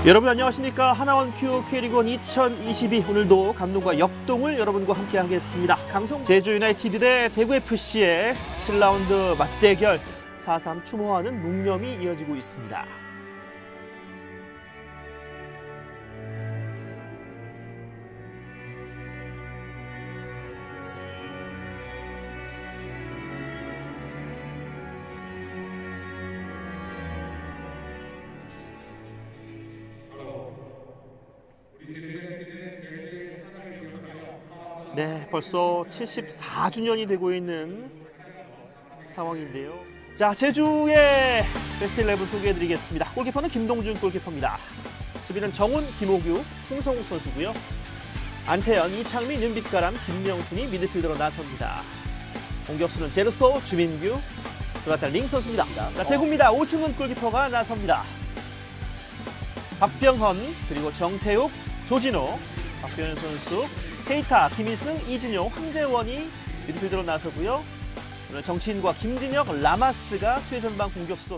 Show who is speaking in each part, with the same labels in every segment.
Speaker 1: 여러분 안녕하십니까. 하나원 큐 K리그 2022 오늘도 감동과 역동을 여러분과 함께 하겠습니다. 강성 제주 유나이티드 대 대구 FC의 7라운드 맞대결 4-3 추모하는 묵념이 이어지고 있습니다. 네, 벌써 74주년이 되고 있는 상황인데요. 자, 제주의 베스트 11 소개해드리겠습니다. 골키퍼는 김동준 골키퍼입니다. 수비는 정훈, 김호규, 홍성욱 선수고요. 안태현, 이창민, 윤빛가람, 김명순이 미드필더로 나섭니다. 공격수는 제르소, 주민규, 조나탄 링 선수입니다. 자, 대구입니다. 오승훈 골키퍼가 나섭니다. 박병헌, 그리고 정태욱, 조진호, 박병현 선수, 케이타, 김희승, 이진용, 황재원이 미드필더로 나서고요. 오늘 정치인과 김진혁, 라마스가 최전방 공격수.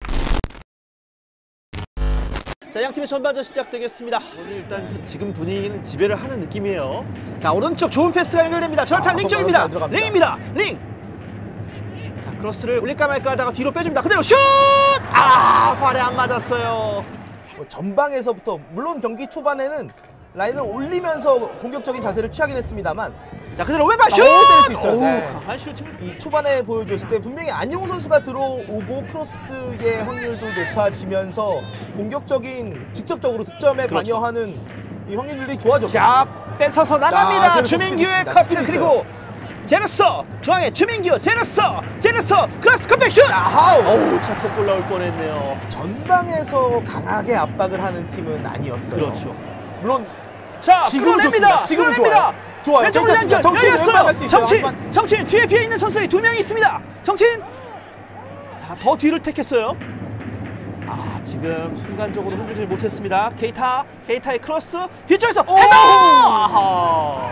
Speaker 1: 자, 양팀의 전반전 시작되겠습니다. 오늘 일단 지금 분위기는 지배를 하는 느낌이에요. 자, 오른쪽 좋은 패스가 연결됩니다. 조나탄 링 쪽입니다. 링입니다. 링. 자, 크로스를 올릴까 말까 하다가 뒤로 빼줍니다. 그대로 슛! 발에 안 맞았어요.
Speaker 2: 전방에서부터 물론 경기 초반에는 라인을 올리면서 공격적인 자세를 취하긴 했습니다만,
Speaker 1: 자, 그대로 왼발 슛!
Speaker 2: 때릴 수 있어요.
Speaker 1: 강한 슈팅을.
Speaker 2: 이 초반에 보여줬을 때 분명히 안용호 선수가 들어오고 크로스의 확률도 높아지면서 공격적인 직접적으로 득점에
Speaker 1: 그렇죠.
Speaker 2: 관여하는 이 확률들이 좋아졌거든요.
Speaker 1: 자, 뺏어서 나갑니다.
Speaker 2: 제르소
Speaker 1: 주민규의
Speaker 2: 스피드
Speaker 1: 커트,
Speaker 2: 있습니다.
Speaker 1: 그리고 제르소 중앙에 주민규, 제르소 크로스 컴백 슛! 어우, 자책골 나올 뻔했네요.
Speaker 2: 전방에서 강하게 압박을 하는 팀은 아니었어요.
Speaker 1: 그렇죠.
Speaker 2: 물론
Speaker 1: 자,
Speaker 2: 지금은
Speaker 1: 끌어냅니다.
Speaker 2: 좋습니다. 지금은
Speaker 1: 끌어냅니다.
Speaker 2: 좋아요.
Speaker 1: 왼쪽으로 연결,
Speaker 2: 정치인 왼발 갈 수 있어요.
Speaker 1: 정치인 뒤에 비어 있는 선수들이 2명이 있습니다. 정치인. 자, 더 뒤를 택했어요. 지금 순간적으로 흔들지 못했습니다. 케이타의 크로스 뒤쪽에서 헤더! 아하.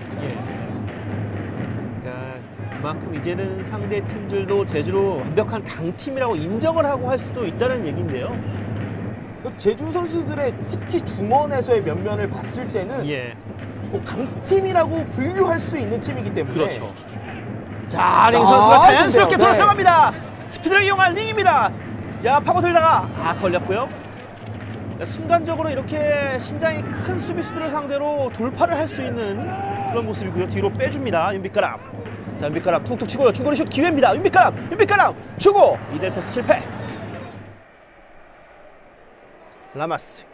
Speaker 1: 그러니까 그만큼 이제는 상대 팀들도 제주로 완벽한 강팀이라고 인정을 하고 할 수도 있다는 얘기인데요.
Speaker 2: 제주 선수들의 특히 중원에서의 면면을 봤을 때는 뭐 강팀이라고 분류할 수 있는 팀이기 때문에.
Speaker 1: 그렇죠. 자, 링 선수가 자연스럽게
Speaker 2: 네.
Speaker 1: 돌아갑니다. 스피드를 이용한 링입니다. 자, 파고들다가 걸렸고요. 순간적으로 이렇게 신장이 큰 수비수들을 상대로 돌파를 할 수 있는 그런 모습이고요. 뒤로 빼줍니다. 윤빛가람. 자, 윤빛가람 툭툭 치고요. 중거리 슛 기회입니다. 윤빛가람 주고 2대 패스 실패. 라마스.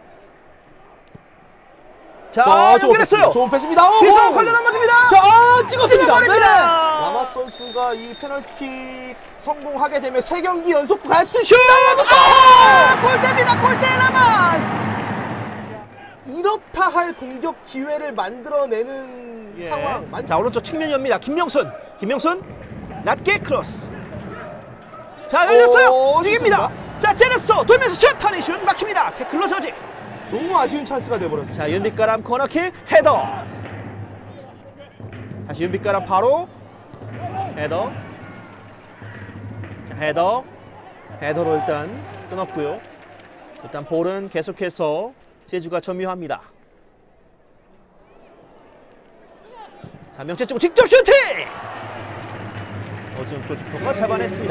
Speaker 1: 자, 연결했어요.
Speaker 2: 좋은 패스입니다.
Speaker 1: 뒤에서 걸려 넘어집니다.
Speaker 2: 자, 찍었습니다. 네.
Speaker 1: 라마스
Speaker 2: 라마스 선수가 이 페널티킥 성공하게 되면 3경기 연속 갈 수
Speaker 1: 슛!
Speaker 2: 있습니다.
Speaker 1: 골대입니다. 골대 라마스.
Speaker 2: 이렇다 할 공격 기회를 만들어내는 상황.
Speaker 1: 자, 오른쪽 측면 엽니다. 김명순 낮게 크로스. 자, 열렸어요. 이깁니다. 자, 제르소 돌면서 슛! 타니 슛 막힙니다. 태클로 저지.
Speaker 2: 너무 아쉬운 찬스가 돼버렸어요.
Speaker 1: 자, 윤빛가람 코너킥 헤더. 다시 윤빛가람 바로 헤더. 자, 헤더로 일단 끊었고요. 일단 볼은 계속해서 제주가 점유합니다. 자, 명체 쪽으로 직접 슈팅! 어지은 골키퍼가 잡아냈습니다.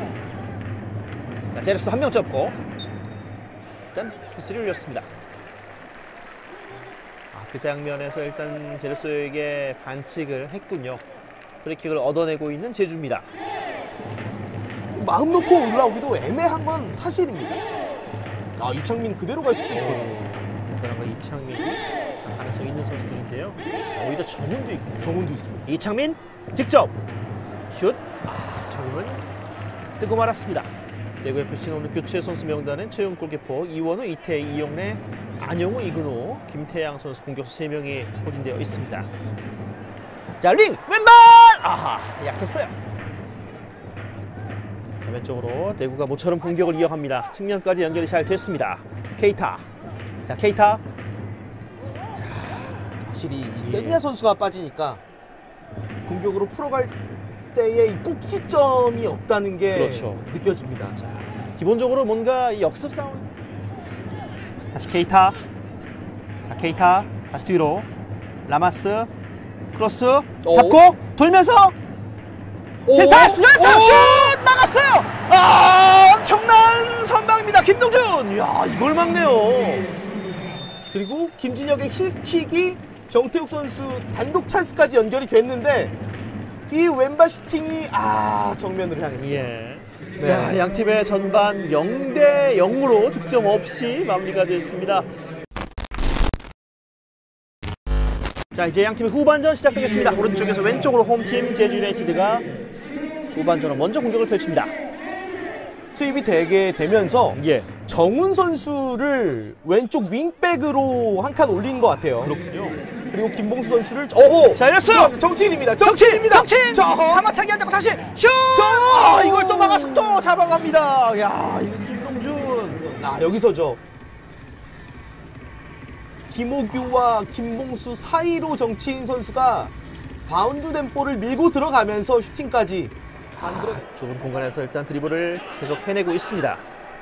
Speaker 1: 자, 제르소 한 명 접고 일단 패스를 올렸습니다. 그 장면에서 일단 제르소에게 반칙을 했군요. 프리킥을 얻어내고 있는 제주입니다.
Speaker 2: 마음 놓고 올라오기도 애매한 건 사실입니다. 이창민 그대로 갈 수도 있거든요.
Speaker 1: 그러나 이창민이 가능성 있는 선수들인데요. 오히려 정훈도 있고.
Speaker 2: 정훈도 있습니다.
Speaker 1: 이창민 직접 슛. 정훈은 뜨고 말았습니다. 대구 FC는 오늘 교체 선수 명단엔 최용 골키퍼, 이원우, 이태희, 이영래, 안용우, 이근호, 김태양 선수 공격수 3명이 포진되어 있습니다. 자, 링 왼발! 약했어요. 자, 왼쪽으로 대구가 모처럼 공격을 이어갑니다. 측면까지 연결이 잘 됐습니다. 케이타. 자, 케이타.
Speaker 2: 확실히 이 세니아 선수가 빠지니까 공격으로 풀어갈 때의 이 꼭지점이 없다는 게
Speaker 1: 그렇죠.
Speaker 2: 느껴집니다.
Speaker 1: 기본적으로 뭔가 이 역습 상황 다시 케이타. 자, 케이타 다시 뒤로. 라마스 크로스 잡고 돌면서 케이타 슛 막았어요. 엄청난 선방입니다. 김동준. 이야, 이걸 막네요.
Speaker 2: 그리고 김진혁의 힐킥이 정태욱 선수 단독 찬스까지 연결이 됐는데 이 왼발 슈팅이 정면으로 향했어요.
Speaker 1: 예.
Speaker 2: 네.
Speaker 1: 자, 양 팀의 전반 0대 0으로 득점 없이 마무리가 됐습니다. 자, 이제 양 팀의 후반전 시작되겠습니다. 오른쪽에서 왼쪽으로 홈팀 제주 유나이티드가 후반전으로 먼저 공격을 펼칩니다.
Speaker 2: 투입이 되게 되면서
Speaker 1: 예.
Speaker 2: 정훈 선수를 왼쪽 윙백으로 한 칸 올린 것 같아요.
Speaker 1: 그렇군요.
Speaker 2: 그리고 김봉수 선수를
Speaker 1: 자, 열렸어요.
Speaker 2: 정치인입니다.
Speaker 1: 정치인!
Speaker 2: 자,
Speaker 1: 하마차기 한다고 다시 슛! 이걸 또 막아서 또 잡아갑니다. 야, 이거 김동준.
Speaker 2: 여기서죠. 김호규와 김봉수 사이로 정치인 선수가 바운드된 볼을 밀고 들어가면서 슈팅까지 만들어.
Speaker 1: 좁은 공간에서 일단 드리블을 계속 해내고 있습니다.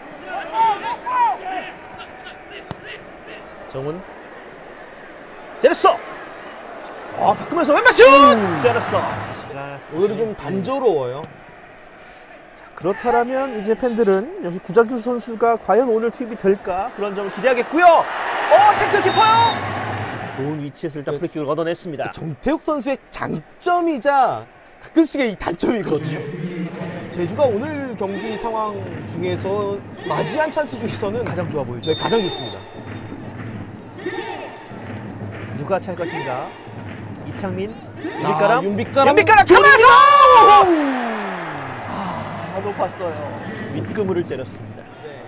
Speaker 1: 정훈. 제르소. 바꾸면서 왼발 슛! 제르소.
Speaker 2: 오늘은 좀 단조로워요.
Speaker 1: 자, 그렇다면 이제 팬들은 역시 구자철 선수가 과연 오늘 투입이 될까 그런 점을 기대하겠고요. 태클 키퍼요. 좋은 위치에서 일단 프리킥을 얻어냈습니다.
Speaker 2: 정태욱 선수의 장점이자 가끔씩의 이 단점이거든요. 제주가 오늘 경기 상황 중에서 맞이한 찬스 중에서는
Speaker 1: 가장 좋아 보이죠.
Speaker 2: 네, 가장 좋습니다.
Speaker 1: 누가 찰 것인가? 이창민, 윤빛가람,
Speaker 2: 윤빛가람
Speaker 1: 조립니다! 높았어요. 윗그물을 때렸습니다.
Speaker 2: 네.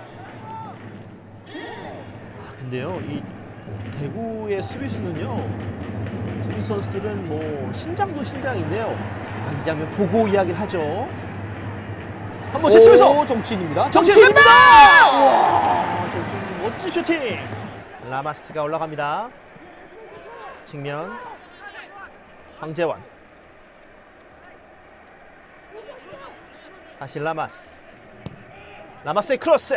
Speaker 1: 근데요, 이 대구의 수비수는요, 수비수 선수들은 뭐 신장도 신장인데요. 자, 이 장면 보고 이야기를 하죠. 한번 제치면서
Speaker 2: 정치인입니다.
Speaker 1: 정치인입니다! 와, 멋진 슈팅. 라마스가 올라갑니다. 측면 황재원. 다시 라마스의 크로스.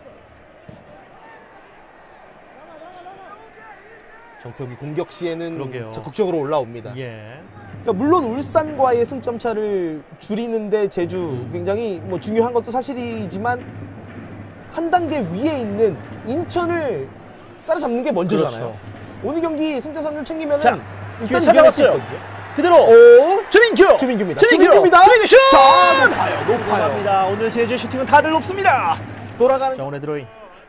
Speaker 2: 정태욱이 공격 시에는
Speaker 1: 그러게요.
Speaker 2: 적극적으로 올라옵니다.
Speaker 1: 예.
Speaker 2: 그러니까 물론 울산과의 승점 차를 줄이는데 제주 굉장히 뭐 중요한 것도 사실이지만 한 단계 위에 있는 인천을 따라잡는 게 먼저잖아요.
Speaker 1: 그렇죠.
Speaker 2: 오늘 경기 승점 3점 챙기면은
Speaker 1: 자,
Speaker 2: 일단
Speaker 1: 기회
Speaker 2: 이겨낼 수
Speaker 1: 찾아봤어요.
Speaker 2: 있거든요.
Speaker 1: 그대로 주민규.
Speaker 2: 주민규입니다.
Speaker 1: 주민규입니다.
Speaker 2: 자, 높아요.
Speaker 1: 높아요. 오늘 제주의 슈팅은 다들 높습니다.
Speaker 2: 돌아가는
Speaker 1: 정원의 드로잉.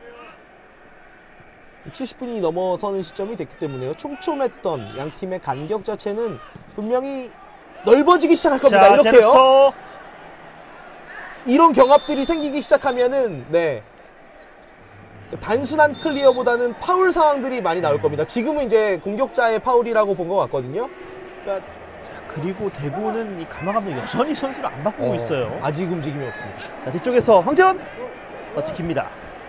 Speaker 2: 70분이 넘어서는 시점이 됐기 때문에요. 촘촘했던 양 팀의 간격 자체는 분명히 넓어지기 시작할 겁니다.
Speaker 1: 자,
Speaker 2: 이렇게요.
Speaker 1: 제르소.
Speaker 2: 이런 경합들이 생기기 시작하면은 단순한 클리어보다는 파울 상황들이 많이 나올 겁니다. 지금은 이제 공격자의 파울이라고 본 것 같거든요. 그러니까
Speaker 1: 그리고 대구는 이 가마 감독 여전히 선수를 안 바꾸고 있어요.
Speaker 2: 아직 움직임이 없습니다.
Speaker 1: 자, 뒤쪽에서 황재원 지킵니다.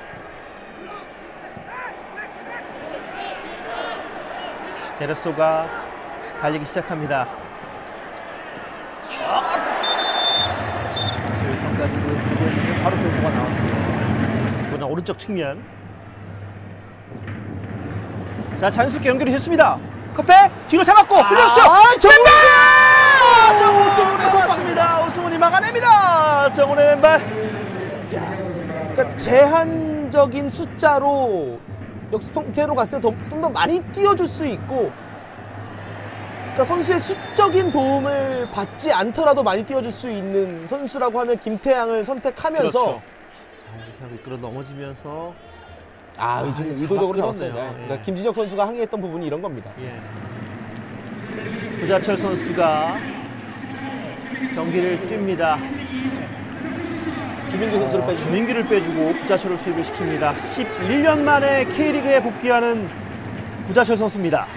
Speaker 1: 제르소가 달리기 시작합니다. 여기까지 보여주고 있는데 바로 결과가 나왔고요. 그러나 오른쪽 측면. 자, 자연스럽게 연결이 됐습니다. 커페 뒤로 잡았고 흘렸어요. 정훈의 선방입니다. 오승훈이 막아냅니다. 정훈의 왼발.
Speaker 2: 그러니까 제한적인 숫자로 역시 통계로 갔을 때 좀 더 많이 뛰어줄 수 있고, 그러니까 선수의 수적인 도움을 받지 않더라도 많이 뛰어줄 수 있는 선수라고 하면 김태양을 선택하면서.
Speaker 1: 그렇죠. 자, 여기서 미끄러 넘어지면서
Speaker 2: 좀 의도적으로 잡았어요.
Speaker 1: 잡았네요.
Speaker 2: 그러니까
Speaker 1: 예.
Speaker 2: 김진혁 선수가 항의했던 부분이 이런 겁니다.
Speaker 1: 예. 구자철 선수가 경기를 뜁니다.
Speaker 2: 주민규 선수를 빼주고.
Speaker 1: 주민규를 빼주고 구자철을 투입을 시킵니다. 11년 만에 K리그에 복귀하는 구자철 선수입니다.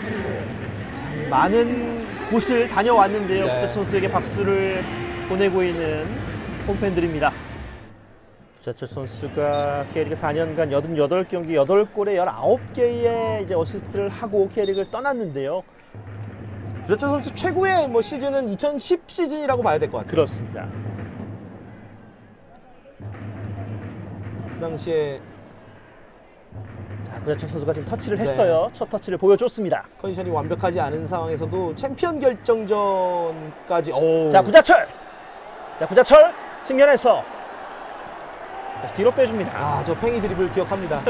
Speaker 1: 많은 곳을 다녀왔는데요.
Speaker 2: 네.
Speaker 1: 구자철 선수에게 박수를 보내고 있는 홈팬들입니다. 구자철 선수가 K리그 4년간 88경기 8골에 19개의 이제 어시스트를 하고 K리그를 떠났는데요.
Speaker 2: 구자철 선수 최고의 시즌은 2010 시즌이라고 봐야 될 것 같아요.
Speaker 1: 그렇습니다.
Speaker 2: 그 당시에
Speaker 1: 구자철 선수가 지금 터치를 했어요. 첫 터치를 보여줬습니다.
Speaker 2: 컨디션이 완벽하지 않은 상황에서도 챔피언 결정전까지
Speaker 1: 자, 구자철. 자, 구자철 측면에서 다시 뒤로 빼줍니다.
Speaker 2: 아, 저 팽이 드리블 기억합니다.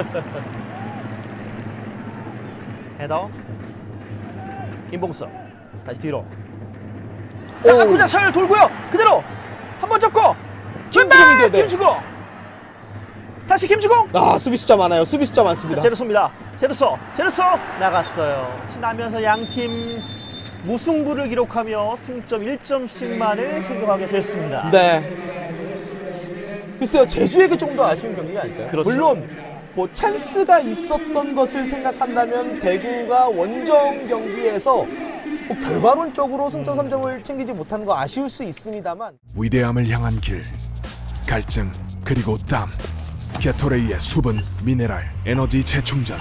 Speaker 1: 헤더. 김봉수 다시 뒤로. 자,
Speaker 2: 오.
Speaker 1: 구자철 돌고요. 그대로 한번 접고
Speaker 2: 김주공인데, 네.
Speaker 1: 김주공. 다시 김주공.
Speaker 2: 아, 수비 숫자 많아요. 수비 숫자 많습니다.
Speaker 1: 제르소입니다. 제르소 나갔어요. 지나면서 양팀 무승부를 기록하며 승점 1점씩만을 챙겨가게 됐습니다.
Speaker 2: 네. 글쎄요, 제주에게 조금 더 아쉬운 경기가 아닐까요?
Speaker 1: 그렇죠.
Speaker 2: 물론 뭐 찬스가 있었던 것을 생각한다면 대구가 원정 경기에서 뭐 결과론적으로 승점 3점을 챙기지 못한 거 아쉬울 수 있습니다만
Speaker 3: 위대함을 향한 길, 갈증 그리고 땀, 게토레이의 수분, 미네랄, 에너지 재충전.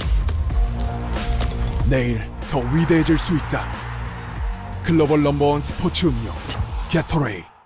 Speaker 3: 내일 더 위대해질 수 있다. 글로벌 넘버원 스포츠 음료 게토레이.